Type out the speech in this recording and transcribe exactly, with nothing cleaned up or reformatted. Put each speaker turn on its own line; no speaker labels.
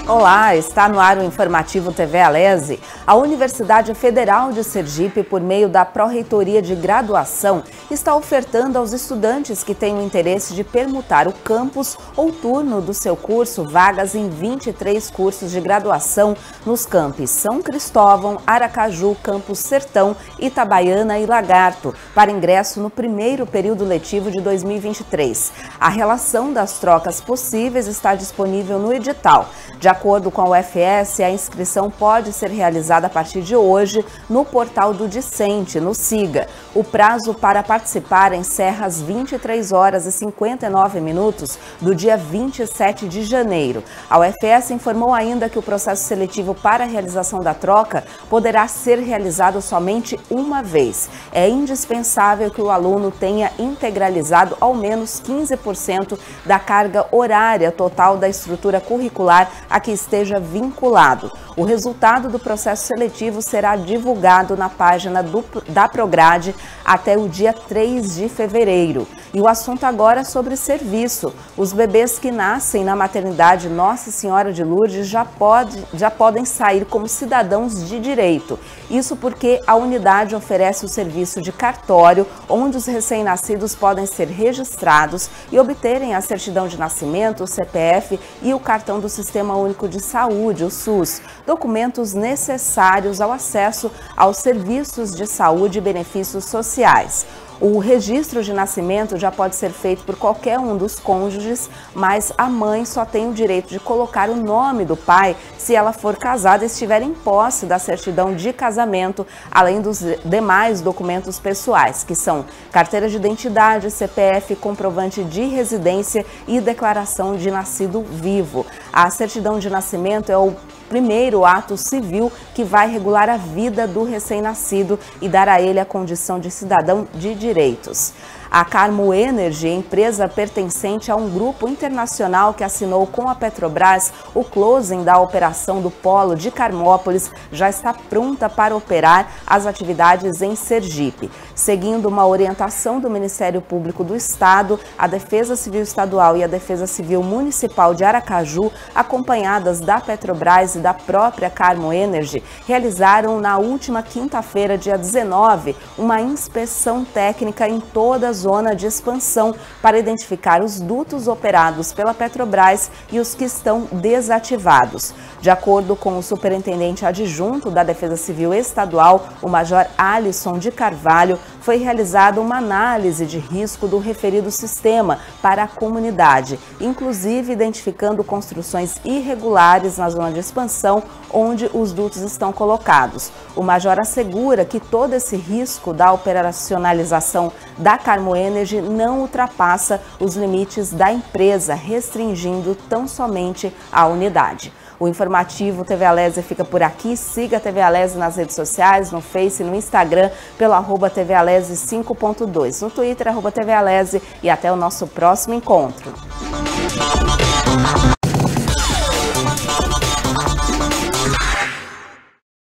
Olá, está no ar o informativo T V Alesi. A Universidade Federal de Sergipe, por meio da Pró-Reitoria de Graduação, está ofertando aos estudantes que têm o interesse de permutar o campus ou turno do seu curso vagas em vinte e três cursos de graduação nos campos São Cristóvão, Aracaju, Campus Sertão, Itabaiana e Lagarto, para ingresso no primeiro período letivo de dois mil e vinte e três. A relação das trocas possíveis está disponível no edital. De acordo com a U F S, a inscrição pode ser realizada a partir de hoje no portal do Discente, no SIGA. O prazo para participar encerra às vinte e três horas e cinquenta e nove minutos do dia vinte e sete de janeiro. A U F S informou ainda que o processo seletivo para a realização da troca poderá ser realizado somente uma vez. É indispensável que o aluno tenha integralizado ao menos quinze por cento da carga horária total da estrutura curricular a que esteja vinculado. O resultado do processo seletivo será divulgado na página do, da Prograde até o dia três de fevereiro. E o assunto agora é sobre serviço. Os bebês que nascem na maternidade Nossa Senhora de Lourdes já, pode, já podem sair como cidadãos de direito. Isso porque a unidade oferece o serviço de cartório, onde os recém-nascidos podem ser registrados e obterem a certidão de nascimento, o C P F e o cartão do Sistema Único de Saúde, o SUS, documentos necessários ao acesso aos serviços de saúde e benefícios sociais. O registro de nascimento já pode ser feito por qualquer um dos cônjuges, mas a mãe só tem o direito de colocar o nome do pai se ela for casada e estiver em posse da certidão de casamento, além dos demais documentos pessoais, que são carteira de identidade, C P F, comprovante de residência e declaração de nascido vivo. A certidão de nascimento é o primeiro ato civil que vai regular a vida do recém-nascido e dar a ele a condição de cidadão de direitos. A Carmo Energy, empresa pertencente a um grupo internacional que assinou com a Petrobras o closing da operação do polo de Carmópolis, já está pronta para operar as atividades em Sergipe. Seguindo uma orientação do Ministério Público do Estado, a Defesa Civil Estadual e a Defesa Civil Municipal de Aracaju, acompanhadas da Petrobras e da própria Carmo Energy, realizaram na última quinta-feira, dia dezenove, uma inspeção técnica em toda a zona de expansão para identificar os dutos operados pela Petrobras e os que estão desativados. De acordo com o superintendente adjunto da Defesa Civil Estadual, o Major Alisson de Carvalho, foi realizada uma análise de risco do referido sistema para a comunidade, inclusive identificando construções irregulares na zona de expansão onde os dutos estão colocados. O Major assegura que todo esse risco da operacionalização da Carmo Energy não ultrapassa os limites da empresa, restringindo tão somente a unidade. O informativo T V Alesi fica por aqui. Siga a T V Alesi nas redes sociais, no Face e no Instagram, pelo arroba T V Alesi cinco ponto dois, no Twitter, arroba T V Alesi, e até o nosso próximo encontro.